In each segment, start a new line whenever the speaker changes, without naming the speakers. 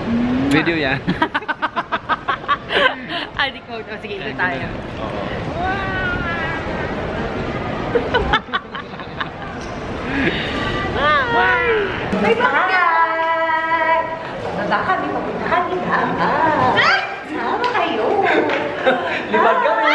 Video yan.
Hindi ko. Sige, ito tayo.
May pagkain! Baba kami, papuntahan nila. Sama kayo.
Libag kami!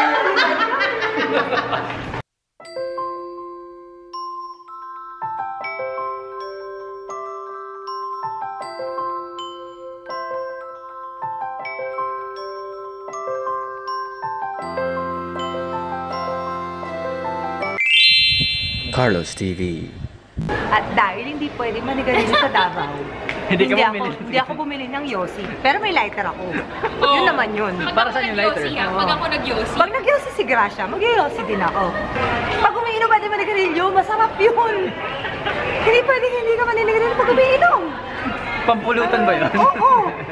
Carlos TV.
At dahil hindi pwede manigarilyo sa Davao,
Hindi
hindi ako bumili ng Yossi. Pero may lighter ako. Yun naman yun.
Para saan yung lighter?
Pag ako nag-Yossi.
Pag nag-Yossi si Gracia, mag-Yossi din ako. Pag umiinom ba di manigarilyo, masarap yun. Hindi pwede hindi ka maninigarilyo pag umiinom.
Pampulutan ba yun?
Oo.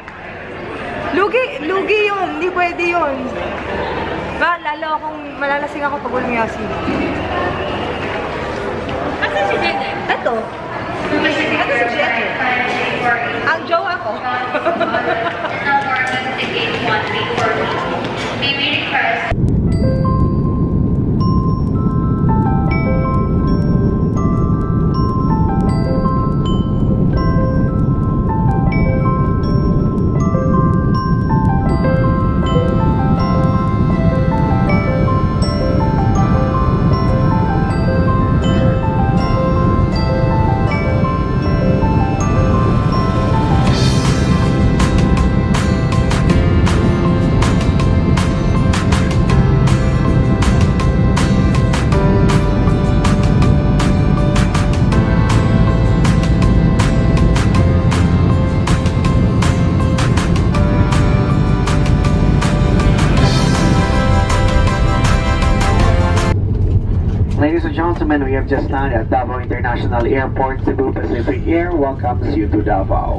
Lugi yun. Hindi pwede yun. Lalo akong malalasing ako pag walang Yossi.
Asa si Dede?
Ito. Ito si Jenny. Ang jowa ko.
Ladies and gentlemen, we have just landed at Davao International Airport. Cebu Pacific Air welcomes you to Davao.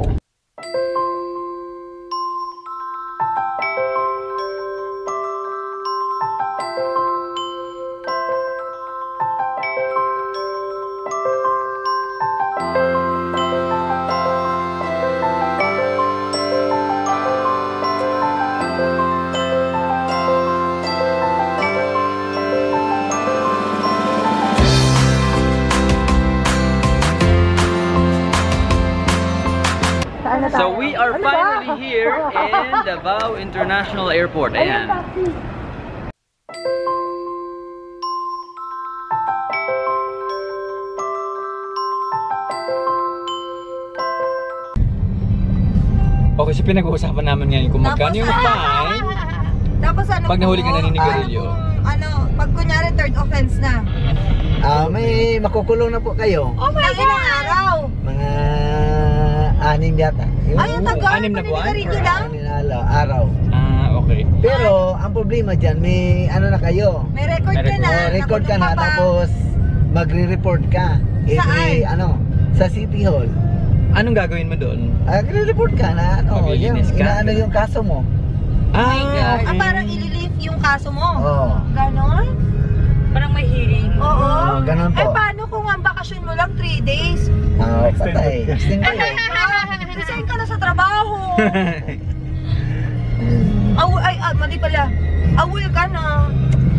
So we are finally here in Davao International Airport. Ayan. Okay, so pinag-uusapan namin ngayon kung magkano yung fine
Tapos ano
pag nahuli ka naninigarilyo.
Pag kunyari third offense na.
May makukulong na po kayo.
Oh my God! Ilang araw?
Mga 6 yata.
Ay, ang tagal.
6 na buwan?
Maninigarilyo lang?
6 araw.
Okay.
Pero ang problema dyan, may ano na kayo.
May record ka na.
Record ka na, tapos magre-report ka.
Saan?
Sa City Hall.
Anong gagawin mo doon?
Magre-report ka na,
Maglilinis ka?
inaano yung kaso mo.
Okay.
Parang ililift yung kaso mo.
Oo.
Ganon?
Parang may hearing.
Oo.
Ganon po.
Paano kung ang bakasyon mo lang 3 days?
Patay. Extend ko yun.
Resign ka na sa trabaho. Mali pala. Awil ka na.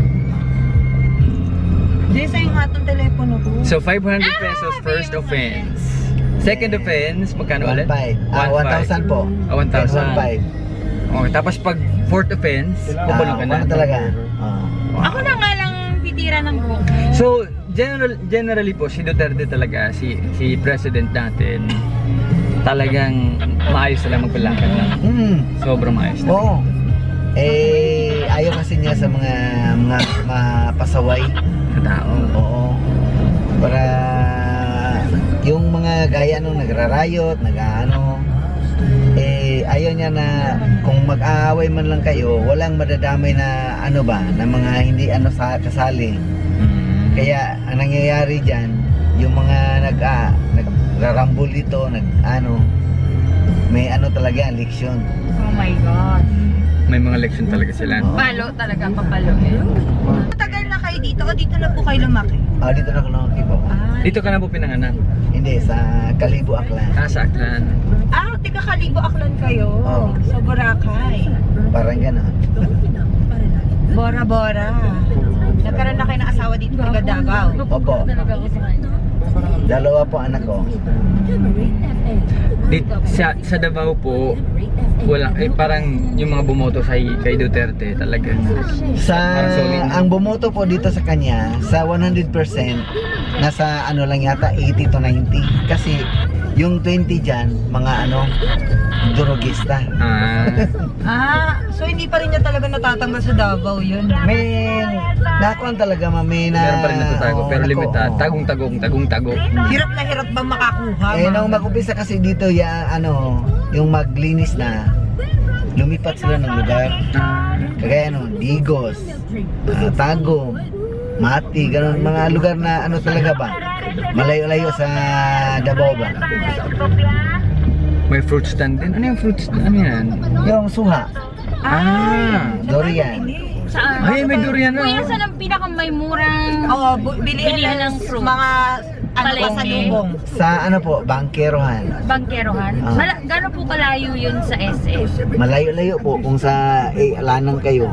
Di sa yung hatong telepono ko.
So 500 pesos first offense. Second offense, magkano ulit?
1,000 po.
1,000.
1,500.
Okay, tapos pag fourth offense, pupunong ka na.
Talaga.
Ako na nga lang titira ng buhok.
So, generally po, si Duterte talaga, si president natin, talagang maayos sila magbalakad na. Sobrang maayos na.
Oo. Ayaw kasi niya sa mga pasaway.
Sa tao.
Oo. Para yung mga gaya nung nagrarayot, ayaw niya na kung mag-aaway man lang kayo, walang madadamay na na mga hindi kasali. Kaya ang nangyayari diyan, yung mga nagrarambol dito, may talaga leksyon.
Oh my God.
May mga leksyon talaga sila.
Palo talaga, papalo.
Matagal na kayo dito o dito na po kayo lumaki?
Dito na ako lumaki po.
Dito ka na po pinanganak?
Hindi, sa Kalibo, Aklan.
Sa Aklan.
Tika Kalibo Aklan kayo.
Oo.
Sa Boracay.
Parang gano'n.
Bora Bora. Nagkaroon na kayo ng asawa dito taga Davao.
Opo. Dalawa po anak ko.
Sa Davao po, wala, parang yung mga bumoto kay Duterte talaga. Parang solid.
Ang bumoto po dito sa kanya, sa 100%, nasa ano lang yata, 80 to 90. Kasi yung 20 dyan, mga drogista.
So hindi pa rin niya talaga natatanggal sa Davao yun.
May nakuan talaga mami na
Meron pa rin natatago, pero
nako,
limitad.
oo.
Tagong-tago.
Hirap na hirap bang makakuha?
Nung mag-umpisa kasi dito yung maglinis na, lumipat sila ng lugar. Kagaya Digos, Tagum, Mati, ganun mga lugar na talaga ba? Malayo-layo sa Davao ba?
May fruit stand din. Ano yung fruit stand? Ano yan?
Yung suha, durian.
Saan?
Ay, may durian na.
Kuya, saan ang pinakamay murang
Oo, bilihan ng
fruit?
mga
Palengke.
pasalubong.
Sa Bangkerohan.
Bangkerohan? Gano'n po kalayo yun sa SF?
Malayo-layo po kung sa Lanang kayo.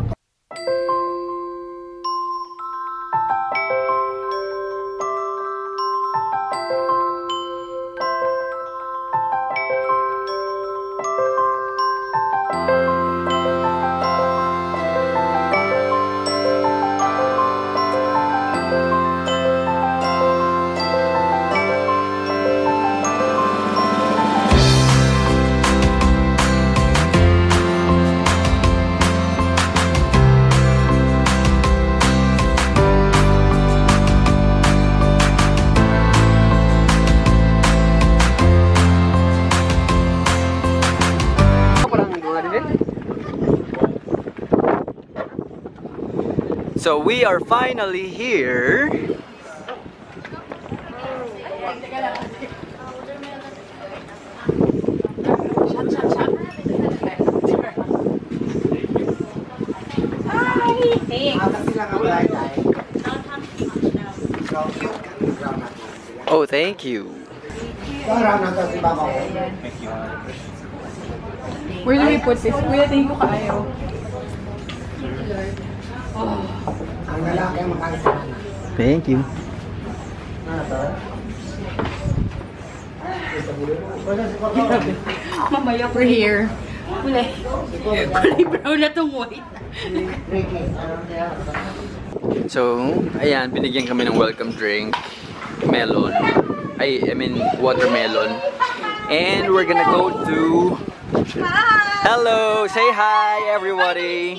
So we are finally here. Oh, thank you.
Where do we put this? Kuya, tingin ko kaayo.
Thank you.
Mamaya we're here.
Kulay brown na tong white.
So, ayan, binigyan kami ng welcome drink. Melon. I mean, watermelon. And we're gonna go to... Hello! Say hi, everybody!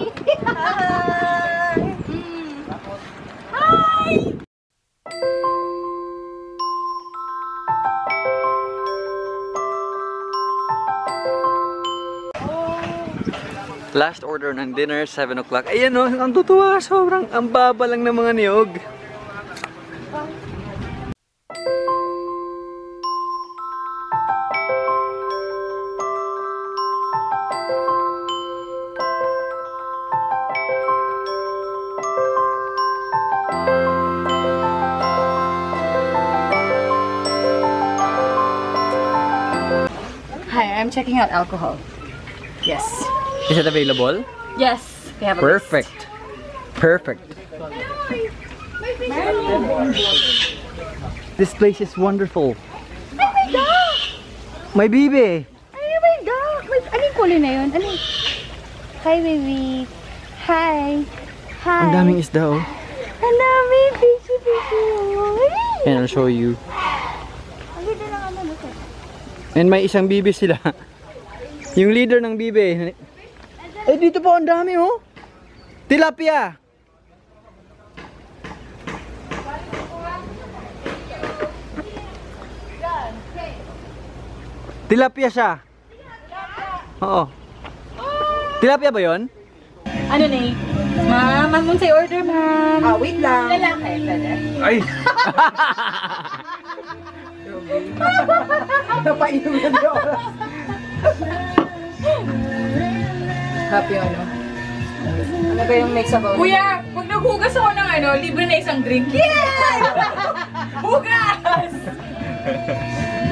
Last order ng dinner, 7 o'clock. Ayan o, ang tutuwa. Sobrang ang baba lang ng mga niyog.
Hi, I'm checking out alcohol. Yes.
Is it available?
Yes. We have a
Perfect. Perfect. This place is wonderful.
Oh my God!
My baby.
Oh my God! Anong kulay na yun? Ano? Hi, baby. Hi. Hi.
Ang daming isda oh.
Ang dami. Fishy, fishy.
And I'll show you.
Ang ganda ng ano. Look at.
And may isang bibe sila. Yung leader ng bibe. Eh dito po ang dami oh. Tilapia. Tilapia siya. Oo. Tilapia ba 'yon?
Ano na eh? Ma'am, ma'am say order, ma'am.
Wait lang.
Lalaki, pwede.
Ay.
Napainom na doon.
Happy ano?
Ano ba yung mix ako?
Kuya, pag naghugas ako ng ano, libre na isang drink. Yes! Hugas!